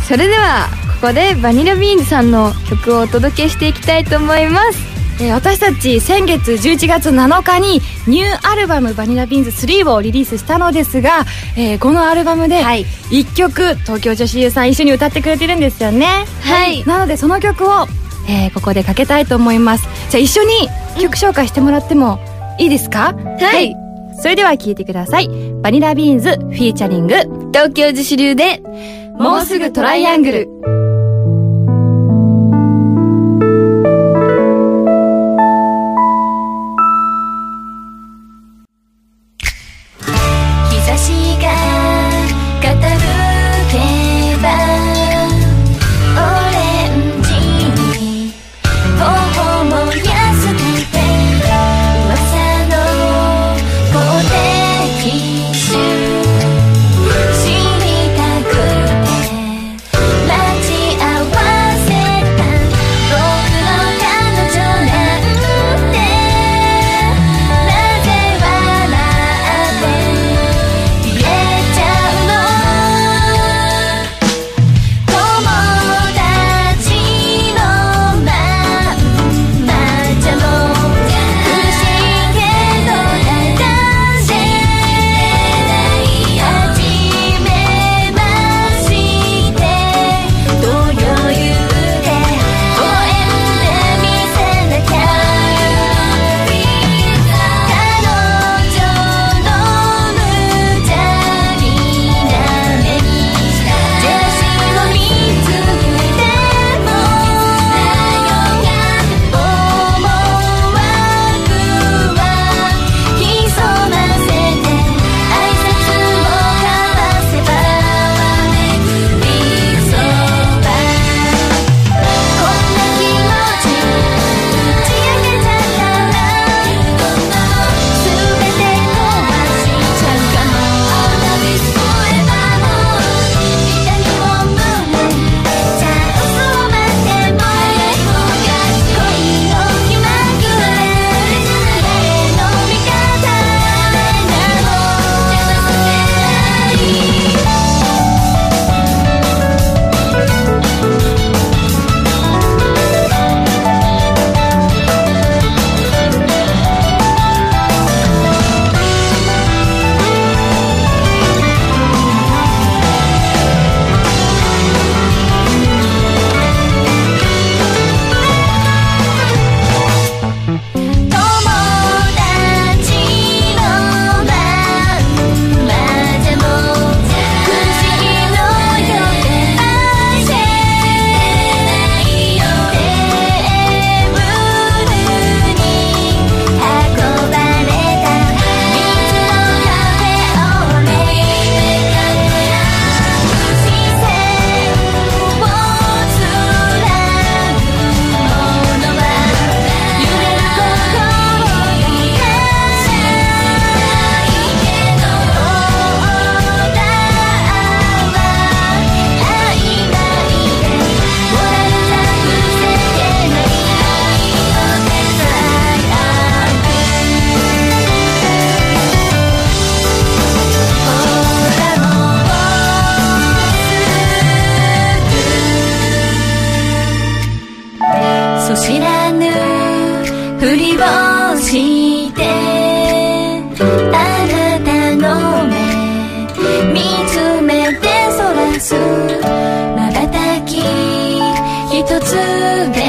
それではここでバニラビーンズさんの曲をお届けしていきたいと思います。 私たち先月11月7日にニューアルバムバニラビーンズ3をリリースしたのですが、このアルバムで1曲東京女子優さん一緒に歌ってくれてるんですよね。 はい、 なのでその曲を、ここでかけたいと思います。じゃあ一緒に曲紹介してもらってもいいですか？ はい、 それでは聴いてください。バニラビーンズフィーチャリング東京女子流でもうすぐトライアングル。 知らぬふりをしてあなたの目見つめてそらす瞬き一つで